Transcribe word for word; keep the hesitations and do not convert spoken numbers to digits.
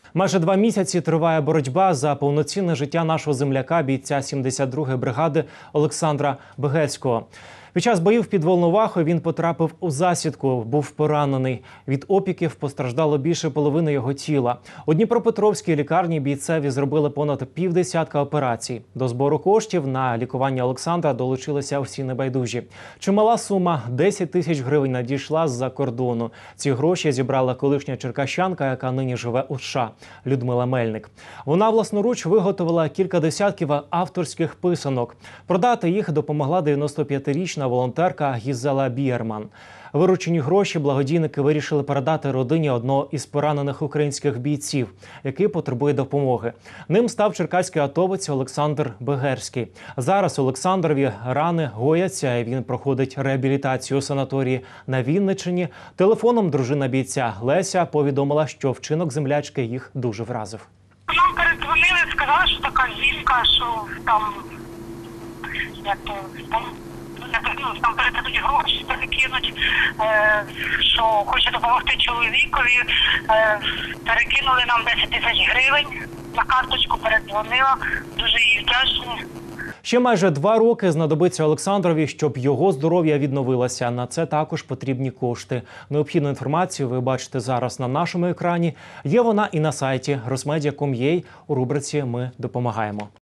Майже два місяці триває боротьба за повноцінне життя нашого земляка, бійця сімдесят другої бригади Олександра Бегецького. Під час боїв під Волновахою він потрапив у засідку, був поранений. Від опіків постраждало більше половини його тіла. У Дніпропетровській лікарні бійцеві зробили понад півдесятка операцій. До збору коштів на лікування Олександра долучилися всі небайдужі. Чимала сума – десять тисяч гривень надійшла з-за кордону. Ці гроші зібрала колишня черкащанка, яка нині живе у США – Людмила Мельник. Вона власноруч виготовила кілька десятків авторських писанок. Продати їх допомогла дев'яностоп'ятирічна волонтерка Гізела Бієрман. Виручені гроші благодійники вирішили передати родині одного із поранених українських бійців, який потребує допомоги. Ним став черкаський атовець Олександр Бегерський. Зараз Олександрові рани гояться, і він проходить реабілітацію у санаторії на Вінниччині. Телефоном дружина бійця Леся повідомила, що вчинок землячки їх дуже вразив. Нам передзвонили, сказали, що така жінка, що там, як то, там, ну, там передадуть гроші, перекинуть, е, що хоче допомогти чоловікові, е, перекинули нам десять тисяч гривень, на карточку передзвонила, дуже їй вдячні. Ще майже два роки знадобиться Олександрові, щоб його здоров'я відновилося. На це також потрібні кошти. Необхідну інформацію ви бачите зараз на нашому екрані. Є вона і на сайті росмедіа крапка ком ua у рубриці «Ми допомагаємо».